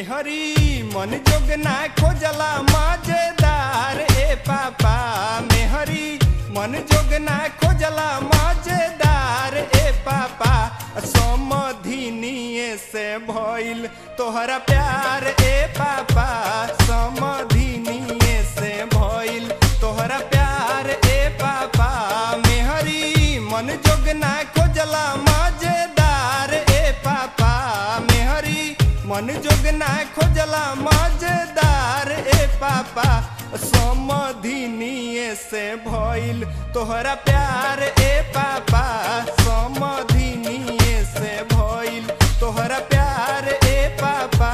मेहरी मन जोग ना खोजला मजेदार ए पापा मेहरी मन जोग ना खोजला मजेदार ए पापा समधिनिए से भइल तोहरा प्यार ए पापा समधिनिए से भइल तोहरा प्यार ए पापा मेहरी मन जोग ना खोजला मजेदार ए पापा मेहरी मन जोग ना खोजला मजेदार ए पापा समधिनिए से भइल तोहरा प्यार ए पापा समधिनिए से भइल तोहरा प्यार ए पापा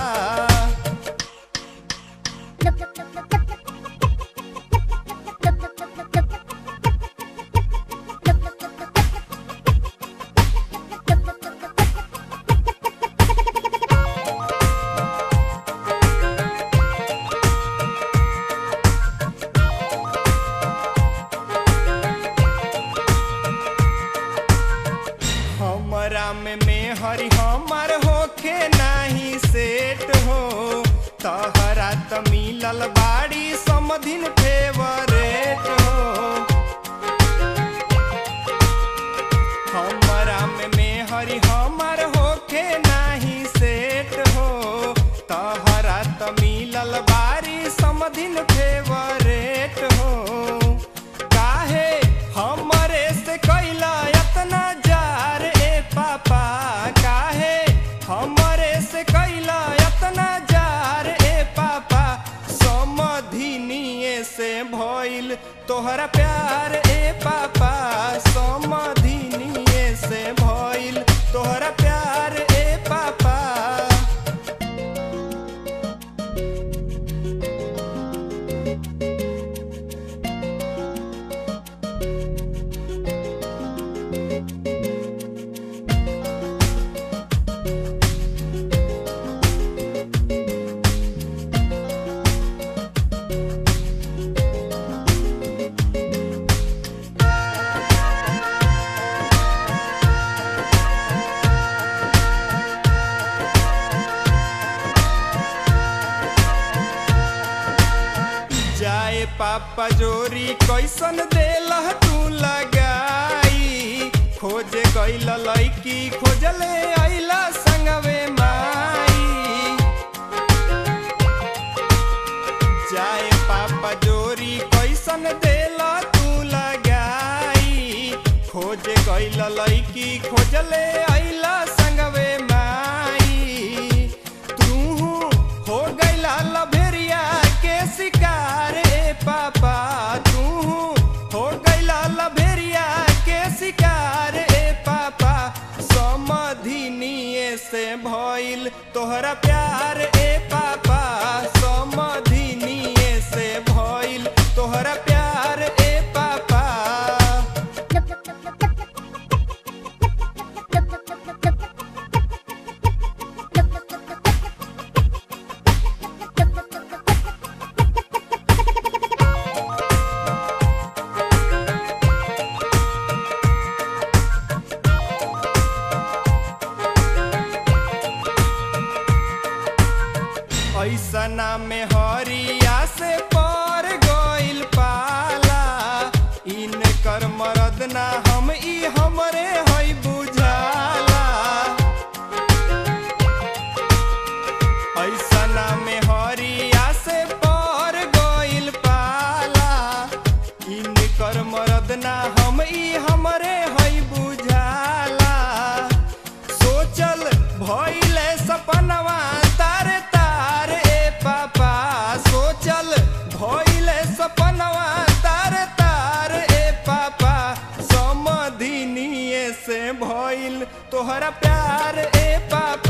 हरी हमार होखे नाही सेट हो तहरा त मिलल बाड़ी समधिन फेवरेट हो हमरा में हरी हमार होखे नाही सेट हो तहरा त मिलल बाड़ी समधिन फेवरेट हो काहे हमरे से कैला इतना जार ए पापा हमरे से कैला इतना जार ए पापा समधिनिए से भइल तोहरा प्यार ए पापा समधिनिए से भइल तोहरा प्यार ए पापा जाए पापा जोरी कैसन देला तू लगाई खोजे गइल लइकी खोजले आइला संगवे माई जाए पापा जोरी कैसन देला तू लगाई खोजे गइल लइकी खोजले आइला संगवे माई तू हो गइला लभेरिया के शिकार ए पापा तू हो गइला लभेरिया के शिकार ए पापा समधिनिए से भइल तोहरा प्यार ए पापा समधिनिए से भइल तोहरा प्यार ए पापा ऐसना में हरिया से पर गइल पाला इनकर मरद ना हम ई हमरे हई बुझाला ऐसना में हरिया से पर गइल पाला इनकर मरद ना हम ई हमरे हई बुझाला सोचल भइले सपनवा तारे तारे ए पापा सोचल भइले सपनवा तारे तारे ए पापा समधिनिए से भइल तोहरा प्यार ए पापा